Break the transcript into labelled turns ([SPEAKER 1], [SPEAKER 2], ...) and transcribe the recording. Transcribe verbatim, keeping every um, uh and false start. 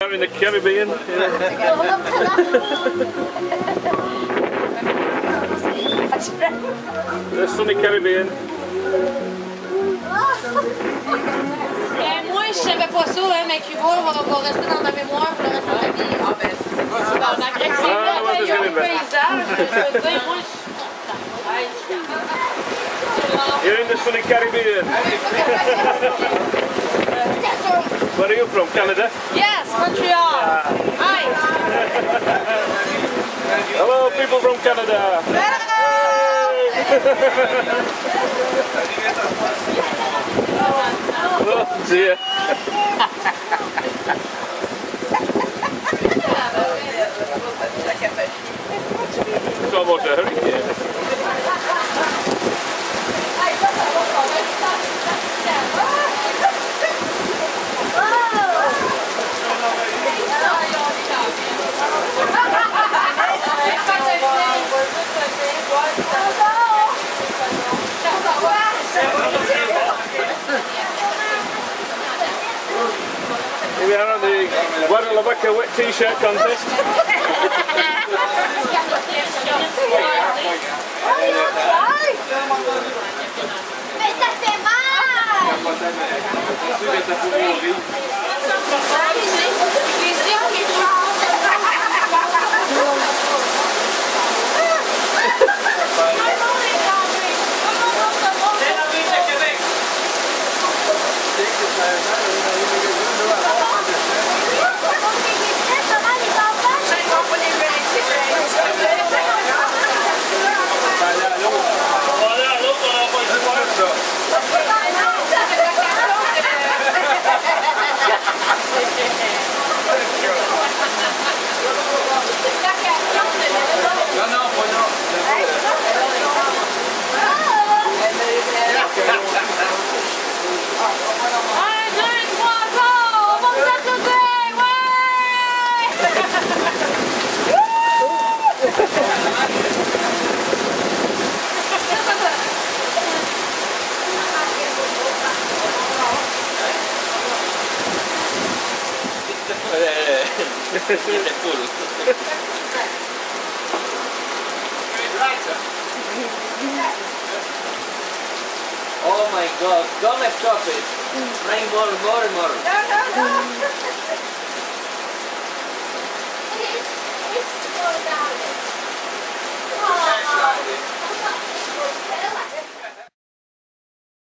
[SPEAKER 1] out in the Caribbean. The sunny Caribbean.
[SPEAKER 2] Et moi, je savais pas ça, hein, mais Cuba va, va rester dans ma mémoire pour le reste de ma vie. Ah ben, c'est pas ça. On a agressé le paysage. Je veux dire, moi, je...
[SPEAKER 1] You're in the sunny Caribbean. Where are you from? Canada?
[SPEAKER 2] Yes, Montreal. Hi.
[SPEAKER 1] Hello, people from Canada. Hey. Oh, see ya. It's almost a hurricane. Here we are on the Guadalajara wet t-shirt contest.
[SPEAKER 3] Mais ça fait mal!
[SPEAKER 1] Siete full.
[SPEAKER 4] Oh my God, don't stop it. Rain more, more and more.
[SPEAKER 3] No, no, no. It's, it's going down. Oh.